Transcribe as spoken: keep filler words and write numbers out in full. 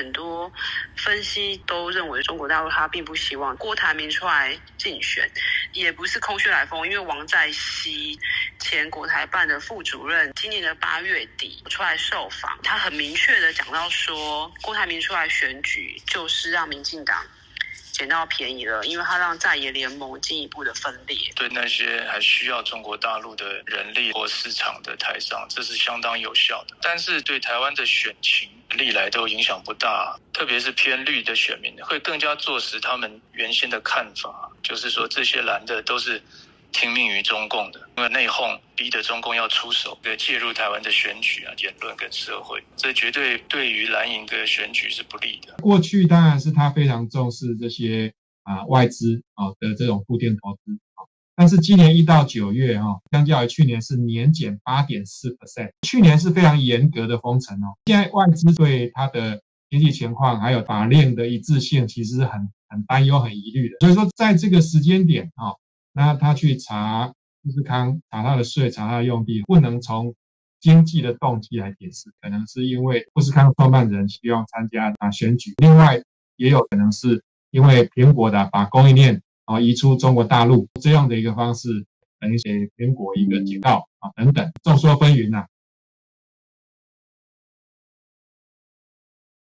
很多分析都认为中国大陆他并不希望郭台铭出来竞选，也不是空穴来风，因为王在希前国台办的副主任今年的八月底出来受访，他很明确的讲到说，郭台铭出来选举就是让民进党捡到便宜了，因为他让在野联盟进一步的分裂。 对那些还需要中国大陆的人力或市场的台商，这是相当有效的。但是对台湾的选情历来都影响不大，特别是偏绿的选民会更加坐实他们原先的看法，就是说这些蓝的都是听命于中共的，因为内讧逼得中共要出手，介入台湾的选举啊、言论跟社会，这绝对对于蓝营的选举是不利的。 过去当然是他非常重视这些啊外资啊的这种固定投资啊，但是今年一到九月啊，相较于去年是年减 百分之八点四， 去年是非常严格的封城哦，现在外资对它的经济情况还有法令的一致性其实是很很担忧、很疑虑的，所以说在这个时间点啊。那他去查富士康，查他的税，查他的用地，不能从经济的动机来解释，可能是因为富士康创办人希望参加啊选举，另外也有可能是因为苹果的把供应链啊移出中国大陆这样的一个方式，等于给苹果一个警告啊等等，众说纷纭啊。